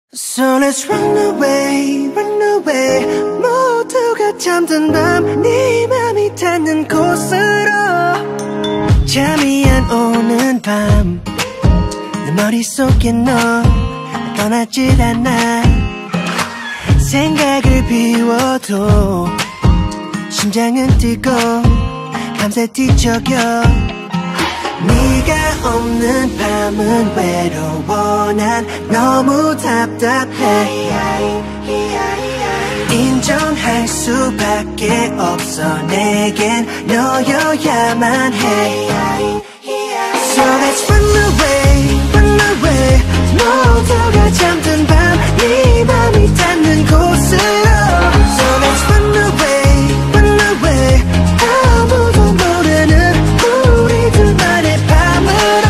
So let's run away, run away. 모두가 잠든 밤 네 맘이 닿는 곳으로 잠이 안 오는 밤 내 머릿속에 너 떠나질 않아. 생각을 비워도 심장은 뛰고 밤새 뒤척여. 네가 없는 밤은 외로워. 난 너무 답답해. 인정할 수밖에 없어. 내겐 너여야만 해. So let's run away, run away. 모두가 잠든 밤 네 맘이 닿는 곳으로. So let's run away, run away. 아무도 모르는 우리 둘만의 밤으로.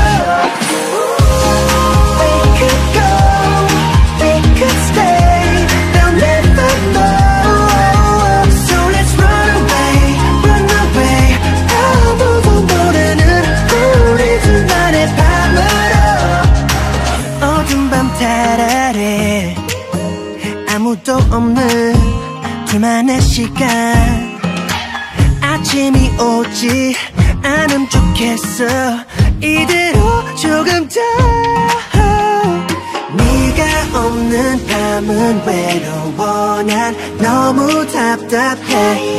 We could go, we could stay. They'll never know. So let's run away, run away. 아무도 모르는 우리 둘만의 밤으로. 어두운 밤 달 아래 아무도 없는 둘만의 시간. 아침이 오지 않으면 좋겠어. 이대로 조금 더. 네가 없는 밤은 외로워. 난 너무 답답해.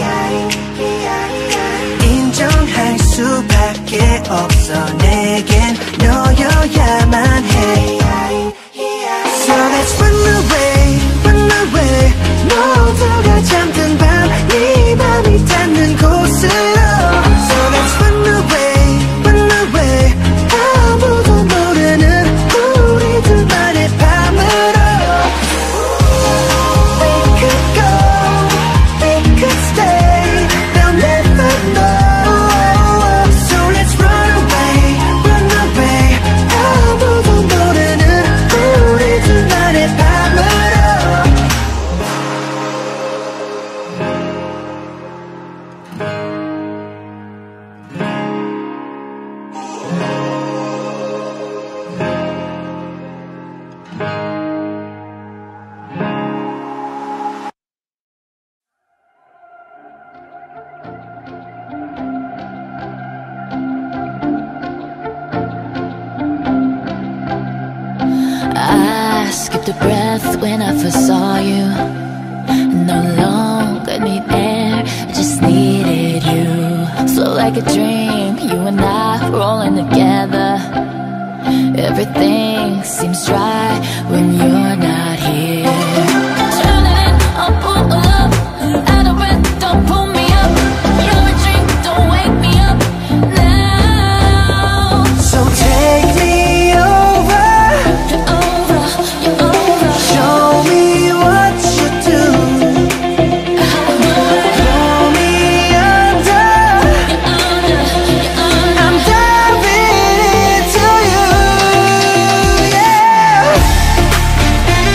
인정할 수밖에 없어. 내겐 너여야만 해. So let's run away, run away. 모두가 잠든 밤 네 맘이 닿는 곳으로. So let's run away, run away. 아무도 모르는 우리 둘만의 밤으로. We could go, we could stay. They'll never know. So let's run away, run away. 아무도 모르는 우리 둘만의 밤으로. I skipped a breath when I first saw you. No longer need air, I just needed you. So like a dream, you and I rolling together. Everything seems dry when you're not here. Turning it up, pull up, out of breath, don't pull me up. You're a dream, don't wake me up now. So take me over. Show me what you do. Pull me under. I'm diving into you. Yeah.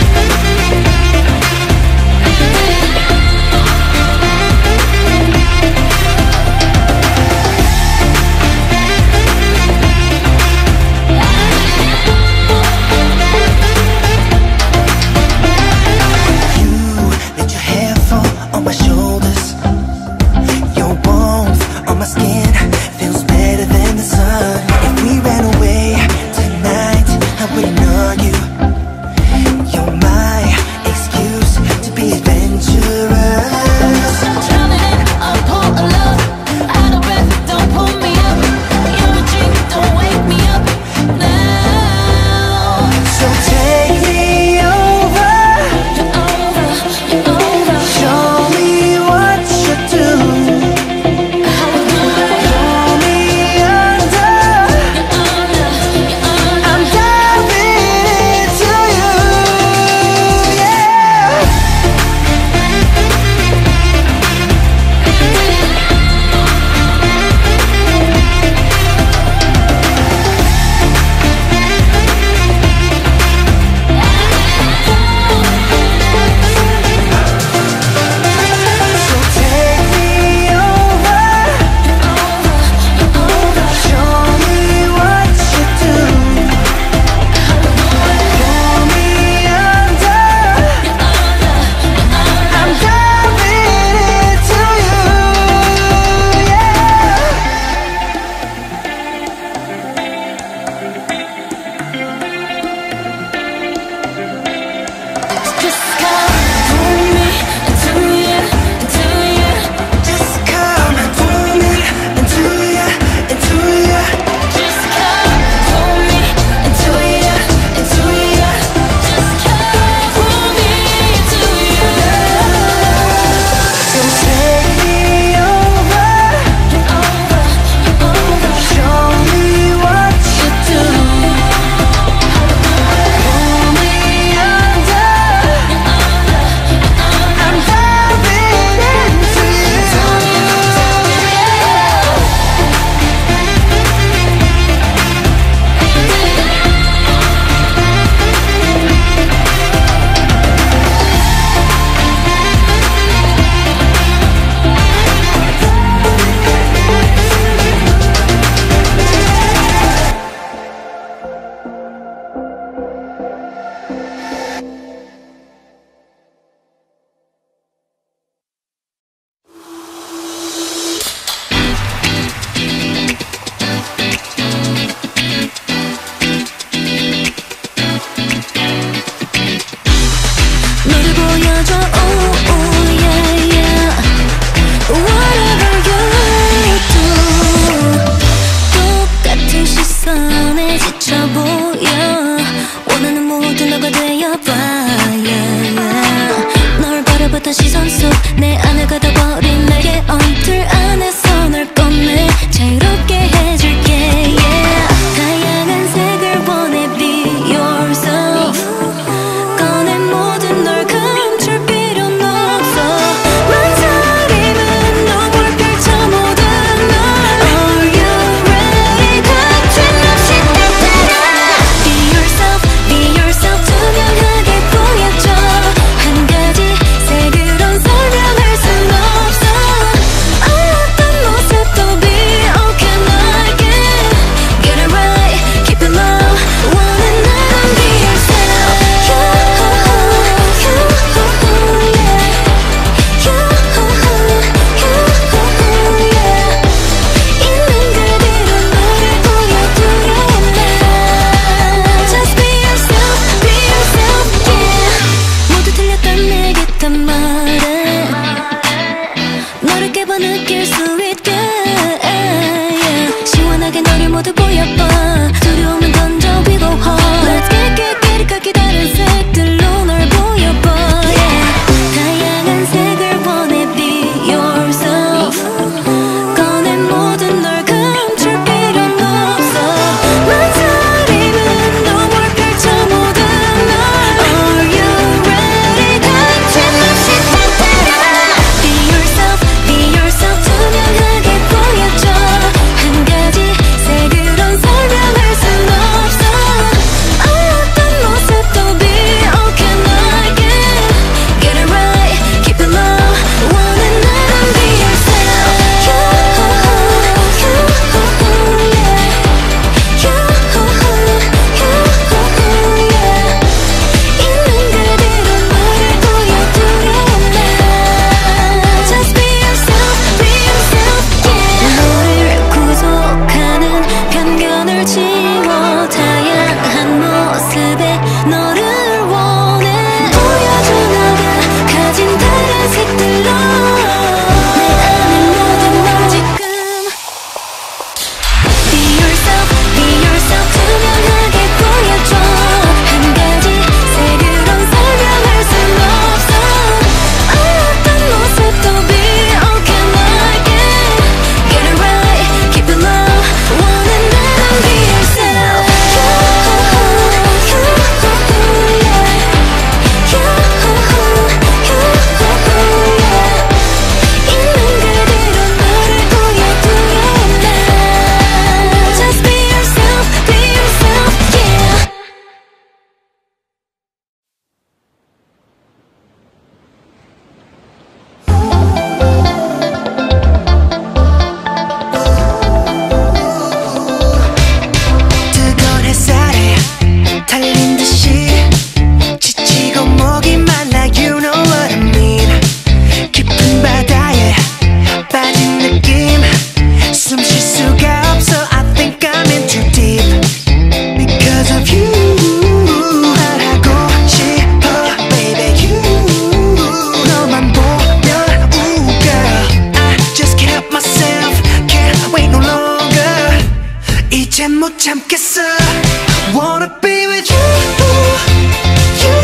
참겠어. Wanna be with you, you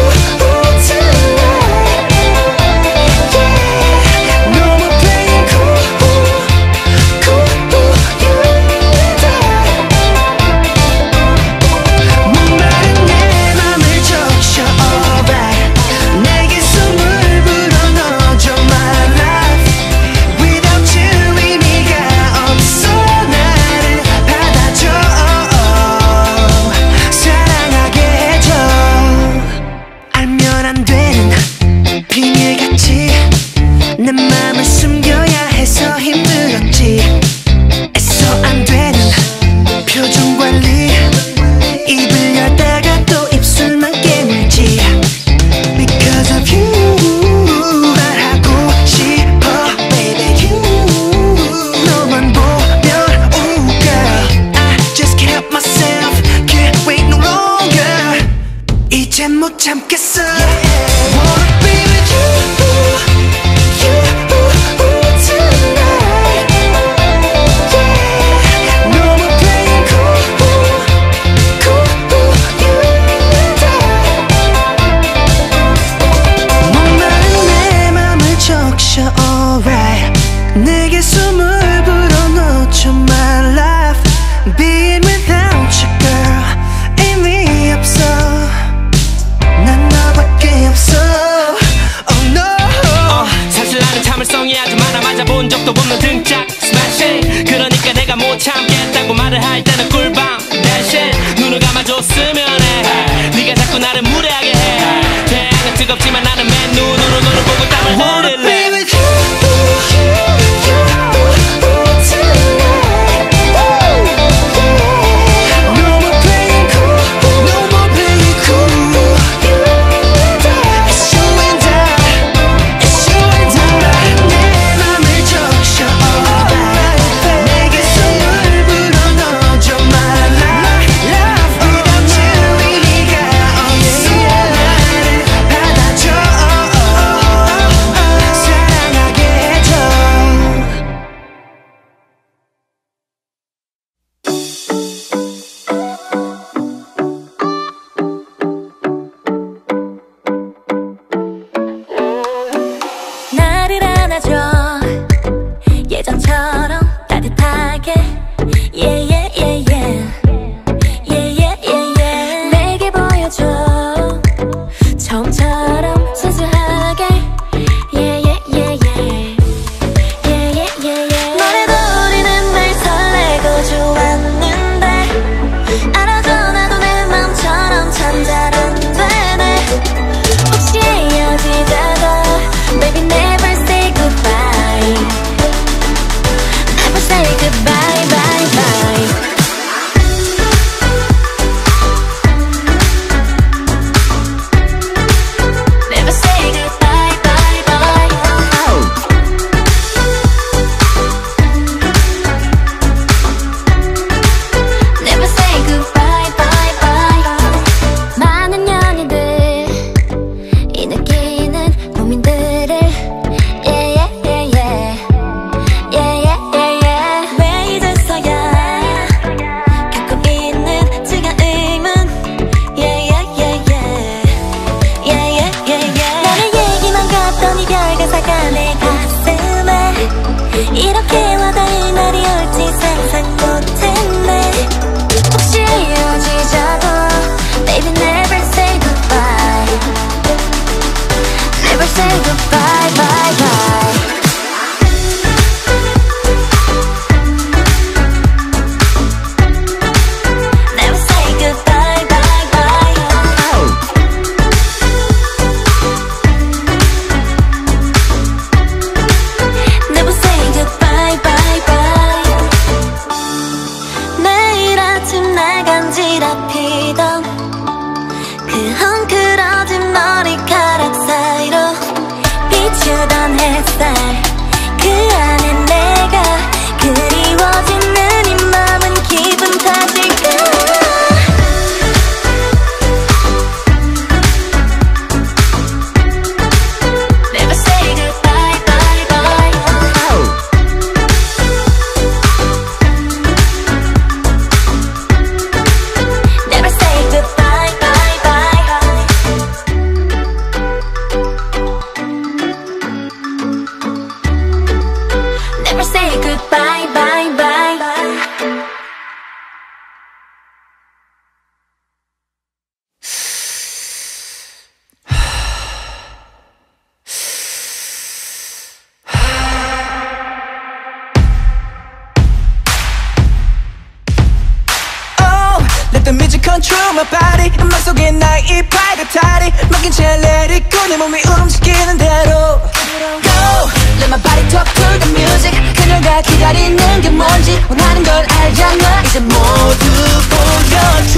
tonight. Yeah. No more playing cool, cool, you and I. 목마른 내 맘을 적셔, alright. 내게 숨을 불어넣어줘, my life. Without you 의미가 없어. 나를 받아줘, 사랑하게 해줘. 알면 안 되는 비밀같이 내 맘을 숨겨야 해서 힘들었지. 애써 안 되는 표정 관리. 입을 열다가 또 입술만 깨물지. Because of you 말하고 싶어 baby you. 너만 보면 oh girl I just can't help myself. Can't wait no longer. 이젠 못 참겠어. Wanna be with you, you tonight. Yeah. No more playing cool, cool, you and I. 목마른 내 맘을 적셔, alright. 내게 숨을 불어넣어줘, my life. Being without you, girl, 의미 없어. 난 너밖에 없어. Oh no. 사실 나는 참을성이 아주 많아. 맞아본 적도 없는 등짝 스매싱. 그러니까 내가 못 참겠다고 말을 할 때는 꿀밤 대신 눈을 감아줬으면 해. 네가 자꾸 나를 무례하게 해. 태양은 뜨겁지만 나는 맨 눈으로 너를 보고 땀을 Wanna be 흘릴래. with you, you tonight. No more playing cool, no more playing cool. You and I, it's you and I, it's you and I. 내 맘을 적셔, 나의 발가타리 막힌 채 let it go 내 몸이 움직이는 대로 Go Let my body talk to the music 그녀가 기다리는 게 뭔지 원하는 걸 알잖아 이제 모두 보여줘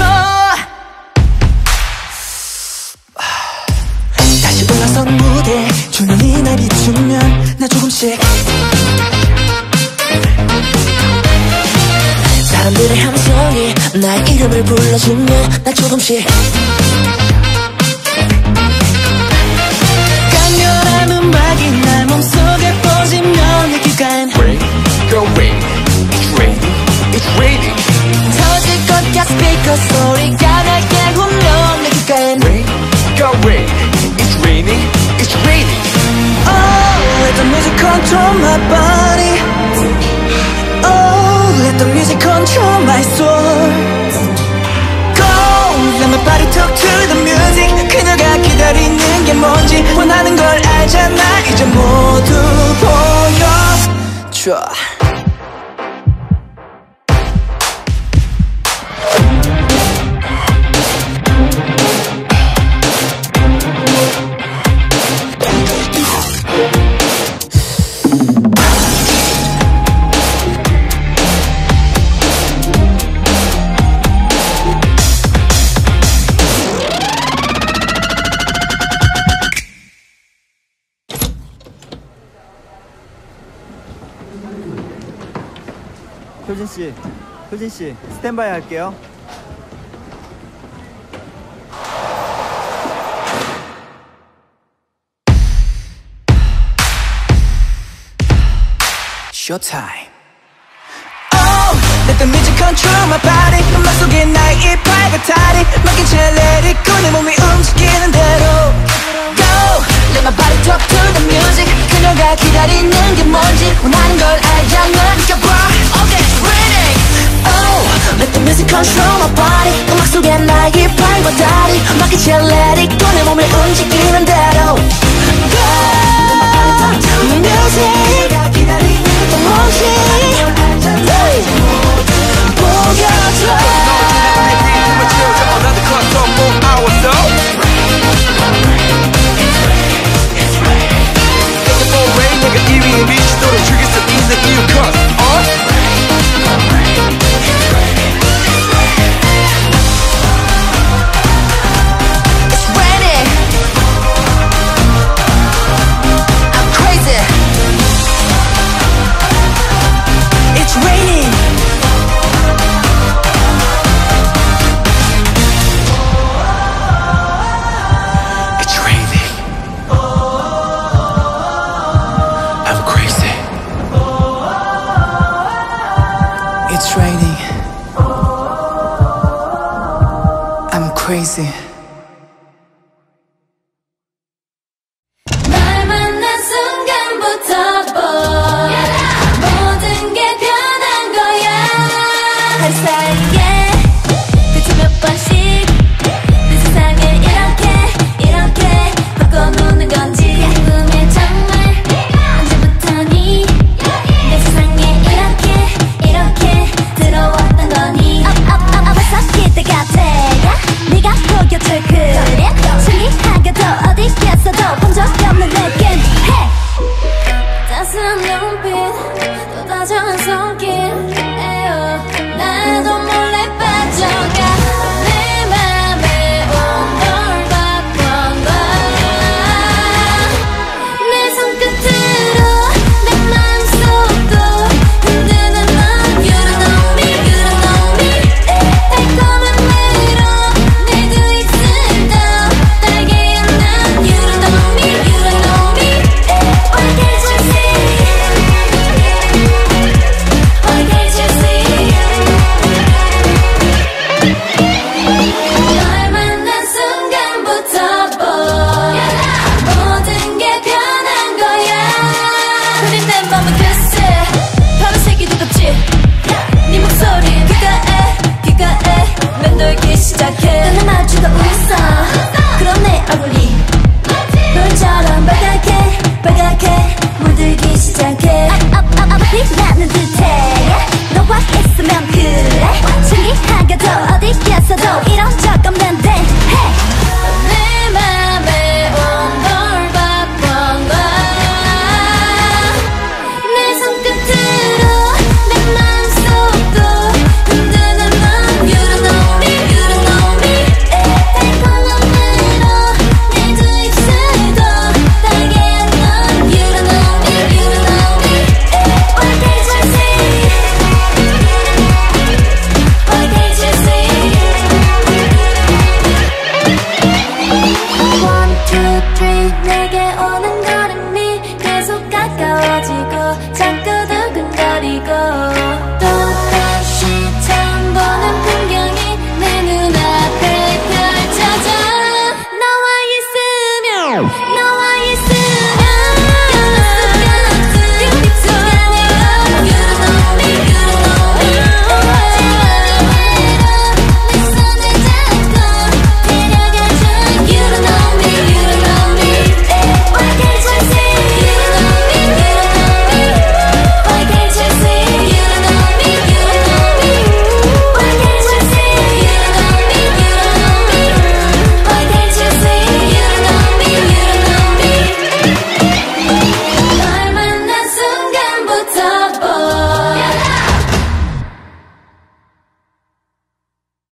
다시 올라선 무대 조명이 날 비추면 나 조금씩 사람들의 함성이 나의 이름을 불러주면 나 조금씩 강렬한 음악이 날 몸속에 퍼지면 내 귓가엔 Rain, go rain, it's raining, it's raining. 터질 것 같아 스피커 소리가 나게 울려 내 귓가엔 Rain, go rain, it's raining, it's raining. Oh, let the music control my body Oh, let the music control my soul Go, let my body talk to the music 그녀가 기다리는 게 뭔지 원하는 걸 알잖아 이제 모두 보여줘 효진씨 스탠바이 할게요. Showtime Oh, let the music control my body 음악 속에 나의 발가타리 막힌 채 let it go 내 몸이 움직이는 대로 Go, let my body talk to the music 그녀가 기다리는 게 뭔지 원하는 걸 알잖아 느껴봐 Okay, ready Oh, let the music control my body 음악 속에 나의 발과 다리 막힌 채 let it go 내